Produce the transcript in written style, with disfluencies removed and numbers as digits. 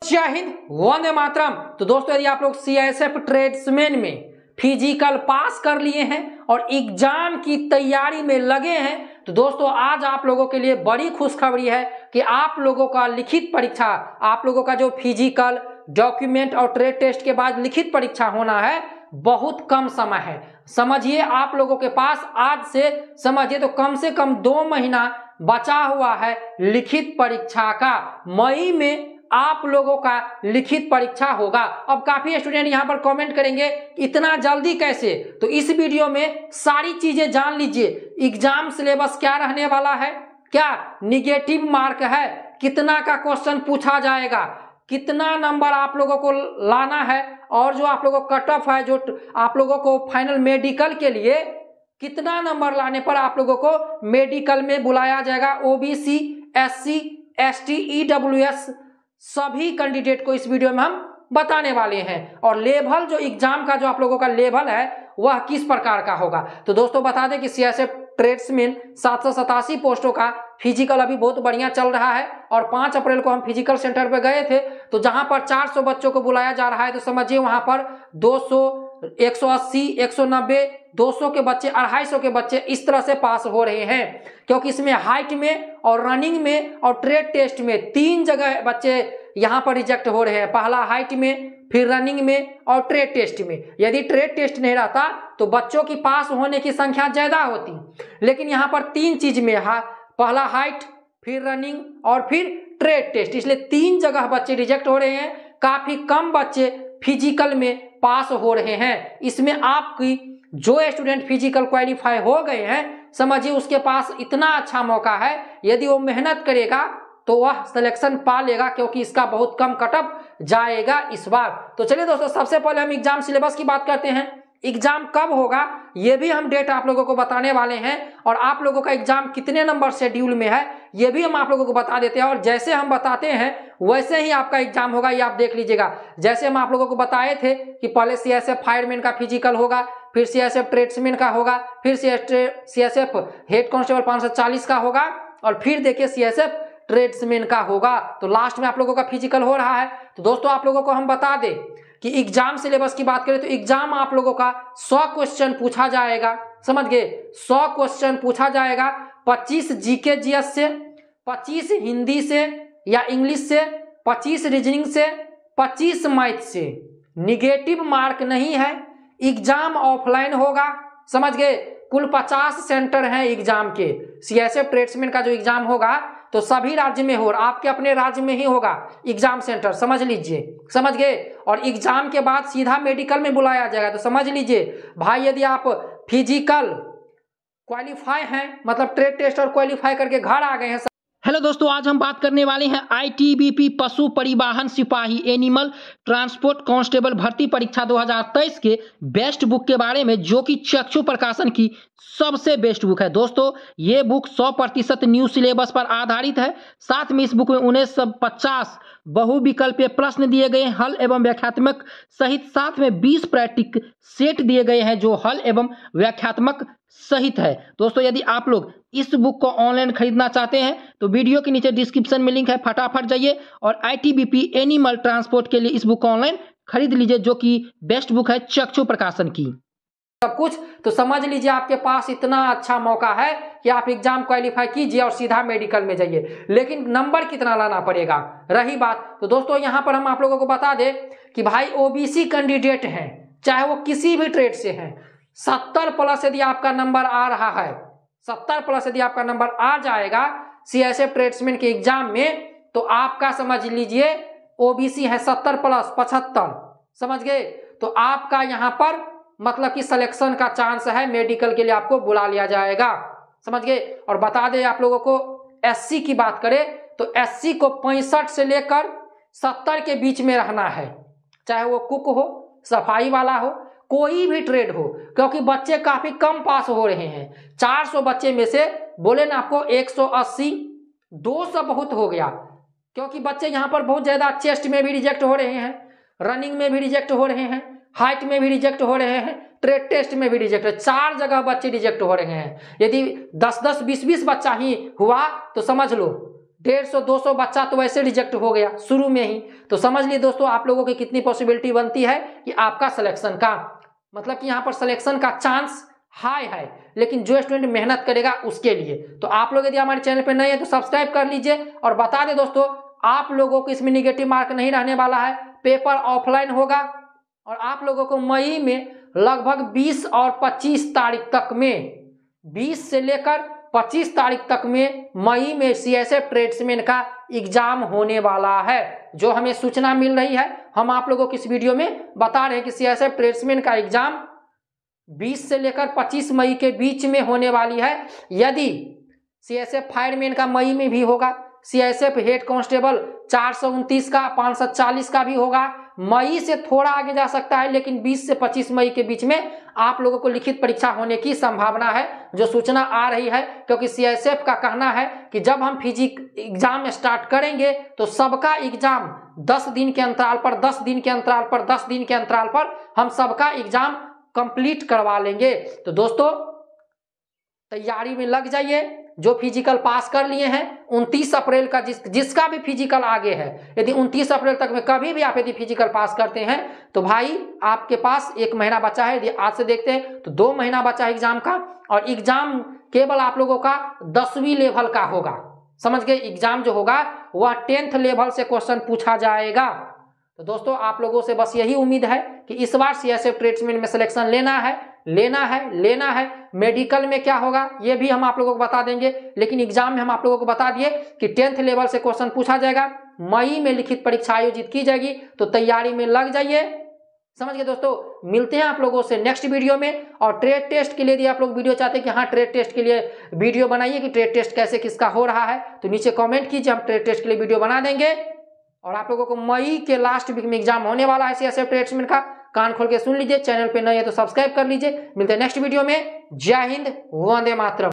जय हिंद, वंदे मातरम। तो दोस्तों, यदि आप लोग सीआईएसएफ ट्रेड्समैन में फिजिकल पास कर लिए हैं और एग्जाम की तैयारी में लगे हैं, तो दोस्तों आज आप लोगों के लिए बड़ी खुशखबरी है कि आप लोगों का लिखित परीक्षा, आप लोगों का जो फिजिकल, डॉक्यूमेंट और ट्रेड टेस्ट के बाद लिखित परीक्षा होना है, बहुत कम समय है। समझिए, आप लोगों के पास आज से समझिए तो कम से कम 2 महीना बचा हुआ है लिखित परीक्षा का। मई में आप लोगों का लिखित परीक्षा होगा। अब काफी स्टूडेंट यहां पर कमेंट करेंगे इतना जल्दी कैसे, तो इस वीडियो में सारी चीजें जान लीजिए। एग्जाम सिलेबस क्या रहने वाला है, क्या निगेटिव मार्क है, कितना का क्वेश्चन पूछा जाएगा, कितना नंबर आप लोगों को लाना है, और जो आप लोगों को कट ऑफ है, जो आप लोगों को फाइनल मेडिकल के लिए कितना नंबर लाने पर आप लोगों को मेडिकल में बुलाया जाएगा। ओबीसी, एससी, एसटी, ईडब्ल्यूएस सभी कैंडिडेट को इस वीडियो में हम बताने वाले हैं। और लेवल, जो एग्जाम का जो आप लोगों का लेवल है वह किस प्रकार का होगा। तो दोस्तों बता दें कि सीआईएसएफ ट्रेड्समैन 787 पोस्टों का फिजिकल अभी बहुत बढ़िया चल रहा है। और 5 अप्रैल को हम फिजिकल सेंटर पे गए थे, तो जहां पर 400 बच्चों को बुलाया जा रहा है, तो समझिए वहां पर 200, 180, 190, 200 के बच्चे, 250 के बच्चे इस तरह से पास हो रहे हैं। क्योंकि इसमें हाइट में और रनिंग में और ट्रेड टेस्ट में 3 जगह बच्चे यहां पर रिजेक्ट हो रहे हैं। पहला हाइट में, फिर रनिंग में और ट्रेड टेस्ट में। यदि ट्रेड टेस्ट नहीं रहता तो बच्चों की पास होने की संख्या ज्यादा होती, लेकिन यहां पर 3 चीज में, पहला हाइट, फिर रनिंग और फिर ट्रेड टेस्ट, इसलिए 3 जगह बच्चे रिजेक्ट हो रहे हैं। काफी कम बच्चे फिजिकल में पास हो रहे हैं। इसमें आपकी जो स्टूडेंट फिजिकल क्वालिफाई हो गए हैं, समझिए उसके पास इतना अच्छा मौका है, यदि वो मेहनत करेगा तो वह सिलेक्शन पा लेगा, क्योंकि इसका बहुत कम कटअप जाएगा इस बार। तो चलिए दोस्तों, सबसे पहले हम एग्जाम सिलेबस की बात करते हैं। एग्जाम कब होगा ये भी हम डेट आप लोगों को बताने वाले हैं, और आप लोगों का एग्जाम कितने नंबर शेड्यूल में है ये भी हम आप लोगों को बता देते हैं। और जैसे हम बताते हैं वैसे ही आपका एग्जाम होगा, ये आप देख लीजिएगा। जैसे हम आप लोगों को बताए थे कि पहले सीआईएसएफ फायरमैन का फिजिकल होगा, फिर सीआईएसएफ ट्रेड्समैन का होगा, फिर सीआईएसएफ हेड कांस्टेबल 540 का होगा, और फिर देखिए सीआईएसएफ ट्रेड्समैन का होगा। तो लास्ट में आप लोगों का फिजिकल हो रहा है। तो दोस्तों आप लोगों को हम बता दें कि एग्जाम सिलेबस की बात करें तो एग्जाम आप लोगों का 100 क्वेश्चन पूछा जाएगा। समझ गए, 100 क्वेश्चन पूछा जाएगा। 25 जीके जीएस से, 25 हिंदी से या इंग्लिश से, 25 रीजनिंग से, 25 मैथ से। निगेटिव मार्क नहीं है, एग्जाम ऑफलाइन होगा। समझ गए, कुल 50 सेंटर हैं एग्जाम के। सीआईएसएफ ट्रेड्समैन का जो एग्जाम होगा तो सभी राज्य में हो, आपके अपने राज्य में ही होगा एग्जाम सेंटर, समझ लीजिए। समझ गए, और एग्जाम के बाद सीधा मेडिकल में बुलाया जाएगा। तो समझ लीजिए भाई, यदि आप फिजिकल क्वालिफाई हैं, मतलब ट्रेड टेस्ट और क्वालिफाई करके घर आ गए हैं। हेलो दोस्तों, आज हम बात करने वाले हैं आईटीबीपी पशु परिवहन सिपाही एनिमल ट्रांसपोर्ट कांस्टेबल भर्ती परीक्षा 2023 के बेस्ट बुक के बारे में, जो कि चक्षु प्रकाशन की सबसे बेस्ट बुक है। दोस्तों ये बुक 100% न्यू सिलेबस पर आधारित है। साथ में इस बुक में 1950 बहुविकल्पीय प्रश्न दिए गए, हल एवं व्याख्यात्मक सहित। साथ में 20 प्रैक्टिक सेट दिए गए हैं जो हल एवं व्याख्यात्मक सहित है। दोस्तों यदि आप लोग इस बुक को ऑनलाइन खरीदना चाहते हैं तो वीडियो के नीचे डिस्क्रिप्शन में लिंक है, फटाफट जाइए और आईटीबीपी एनिमल ट्रांसपोर्ट के लिए इस बुक को ऑनलाइन खरीद लीजिए, जो कि बेस्ट बुक है चक्षु प्रकाशन की। सब कुछ तो समझ लीजिए, आपके पास इतना अच्छा मौका है कि आप एग्जाम क्वालिफाई कीजिए और सीधा मेडिकल में जाइए। लेकिन नंबर कितना लाना पड़ेगा रही बात, तो दोस्तों यहां पर हम आप लोगों को बता दें कि भाई ओबीसी कैंडिडेट हैं, चाहे वो किसी भी ट्रेड से हैं, 70+ यदि आपका नंबर आ रहा है, 70+ यदि आपका नंबर आ जाएगा सीआईएसएफ ट्रेड्समैन के एग्जाम में, तो आपका समझ लीजिए ओबीसी है 70+ 75, समझ गए। तो आपका यहां पर मतलब कि सिलेक्शन का चांस है, मेडिकल के लिए आपको बुला लिया जाएगा। समझ गए। और बता दें आप लोगों को, एससी की बात करें तो एससी को 65 से लेकर 70 के बीच में रहना है, चाहे वो कुक हो, सफाई वाला हो, कोई भी ट्रेड हो, क्योंकि बच्चे काफी कम पास हो रहे हैं। 400 बच्चे में से बोले ना आपको 180, 200 बहुत हो गया, क्योंकि बच्चे यहाँ पर बहुत ज्यादा चेस्ट में भी रिजेक्ट हो रहे हैं, रनिंग में भी रिजेक्ट हो रहे हैं, हाइट में भी रिजेक्ट हो रहे हैं, ट्रेड टेस्ट में भी रिजेक्ट है। 4 जगह बच्चे रिजेक्ट हो रहे हैं। यदि 10-10, 20-20 बच्चा ही हुआ तो समझ लो 150-200 बच्चा तो वैसे रिजेक्ट हो गया शुरू में ही। तो समझ लिए दोस्तों आप लोगों की कितनी पॉसिबिलिटी बनती है कि आपका सिलेक्शन का, मतलब कि यहाँ पर सिलेक्शन का चांस हाई है, लेकिन जो स्टूडेंट मेहनत करेगा उसके लिए। तो आप लोग यदि हमारे चैनल पर नए हैं तो सब्सक्राइब कर लीजिए। और बता दें दोस्तों आप लोगों को इसमें निगेटिव मार्क नहीं रहने वाला है, पेपर ऑफलाइन होगा और आप लोगों को मई में लगभग 20 और 25 तारीख तक में, 20 से लेकर 25 तारीख तक में मई में सीएसएफ ट्रेड्समैन का एग्जाम होने वाला है। जो हमें सूचना मिल रही है हम आप लोगों को इस वीडियो में बता रहे हैं कि सीएसएफ ट्रेड्समैन का एग्जाम 20 से लेकर 25 मई के बीच में होने वाली है। यदि सीएसएफ फायरमैन का मई में भी होगा, सीएसएफ हेड कांस्टेबल 429 का 540 का भी होगा, मई से थोड़ा आगे जा सकता है, लेकिन 20 से 25 मई के बीच में आप लोगों को लिखित परीक्षा होने की संभावना है, जो सूचना आ रही है। क्योंकि सीएसएफ का कहना है कि जब हम फिजिक एग्जाम स्टार्ट करेंगे तो सबका एग्जाम 10 दिन के अंतराल पर 10 दिन के अंतराल पर 10 दिन के अंतराल पर हम सबका एग्जाम कंप्लीट करवा लेंगे। तो दोस्तों तैयारी में लग जाइए। जो फिजिकल पास कर लिए हैं 29 अप्रैल का जिसका भी फिजिकल आगे है, यदि 29 अप्रैल तक में कभी भी आप यदि फिजिकल पास करते हैं तो भाई आपके पास 1 महीना बचा है। यदि आज से देखते हैं तो 2 महीना बचा है एग्जाम का, और एग्जाम केवल आप लोगों का 10वीं लेवल का होगा। समझ गए, एग्जाम जो होगा वह 10th लेवल से क्वेश्चन पूछा जाएगा। तो दोस्तों आप लोगों से बस यही उम्मीद है कि इस बार सीएसएफ ट्रेड्समैन में सिलेक्शन लेना है। मेडिकल में क्या होगा ये भी हम आप लोगों को बता देंगे, लेकिन एग्जाम में हम आप लोगों को बता दिए कि 10th लेवल से क्वेश्चन पूछा जाएगा। मई में लिखित परीक्षा आयोजित की जाएगी, तो तैयारी में लग जाइए। समझ गए दोस्तों, मिलते हैं आप लोगों से नेक्स्ट वीडियो में। और ट्रेड टेस्ट के लिए यदि आप लोग वीडियो चाहते हैं कि हाँ ट्रेड टेस्ट के लिए वीडियो बनाइए कि ट्रेड टेस्ट कैसे किसका हो रहा है, तो नीचे कॉमेंट कीजिए, हम ट्रेड टेस्ट के लिए वीडियो बना देंगे। और आप लोगों को मई के लास्ट वीक में एग्जाम होने वाला है सीएसएफ ट्रेड्समैन का, कान खोल के सुन लीजिए। चैनल पे नए है तो सब्सक्राइब कर लीजिए। मिलते हैं नेक्स्ट वीडियो में। जय हिंद, वंदे मातरम।